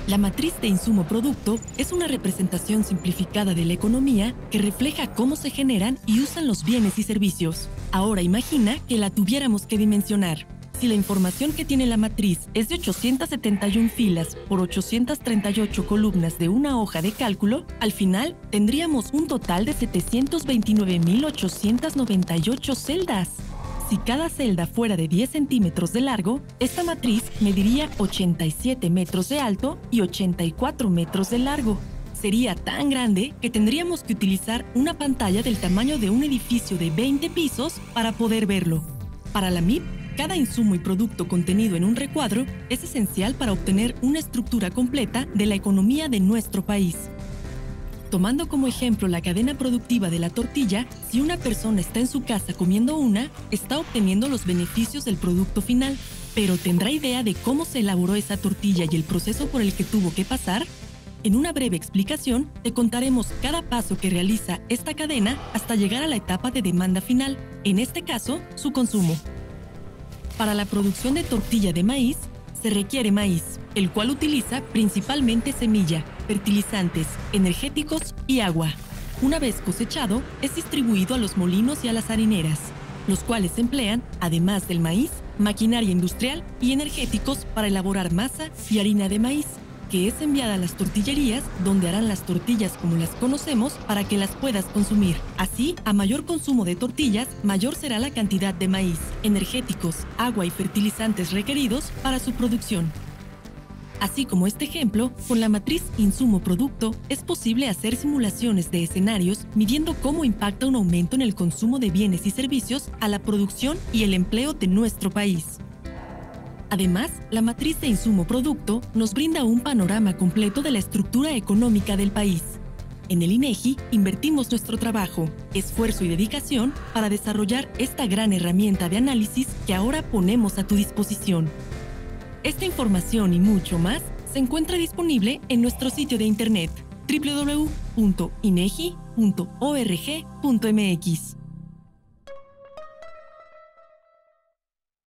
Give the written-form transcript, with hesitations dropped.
La matriz de insumo-producto es una representación simplificada de la economía que refleja cómo se generan y usan los bienes y servicios. Ahora imagina que la tuviéramos que dimensionar. Si la información que tiene la matriz es de 871 filas por 838 columnas de una hoja de cálculo, al final tendríamos un total de 729.898 celdas. Si cada celda fuera de 10 centímetros de largo, esta matriz mediría 87 metros de alto y 84 metros de largo. Sería tan grande que tendríamos que utilizar una pantalla del tamaño de un edificio de 20 pisos para poder verlo. Para la MIP, cada insumo y producto contenido en un recuadro es esencial para obtener una estructura completa de la economía de nuestro país. Tomando como ejemplo la cadena productiva de la tortilla, si una persona está en su casa comiendo una, está obteniendo los beneficios del producto final, pero ¿tendrá idea de cómo se elaboró esa tortilla y el proceso por el que tuvo que pasar? En una breve explicación, te contaremos cada paso que realiza esta cadena hasta llegar a la etapa de demanda final, en este caso, su consumo. Para la producción de tortilla de maíz, se requiere maíz, el cual utiliza principalmente semilla, fertilizantes, energéticos y agua. Una vez cosechado, es distribuido a los molinos y a las harineras, los cuales emplean, además del maíz, maquinaria industrial y energéticos para elaborar masa y harina de maíz, que es enviada a las tortillerías, donde harán las tortillas como las conocemos para que las puedas consumir. Así, a mayor consumo de tortillas, mayor será la cantidad de maíz, energéticos, agua y fertilizantes requeridos para su producción. Así como este ejemplo, con la matriz insumo-producto es posible hacer simulaciones de escenarios midiendo cómo impacta un aumento en el consumo de bienes y servicios a la producción y el empleo de nuestro país. Además, la matriz de insumo-producto nos brinda un panorama completo de la estructura económica del país. En el INEGI invertimos nuestro trabajo, esfuerzo y dedicación para desarrollar esta gran herramienta de análisis que ahora ponemos a tu disposición. Esta información y mucho más se encuentra disponible en nuestro sitio de internet www.inegi.org.mx.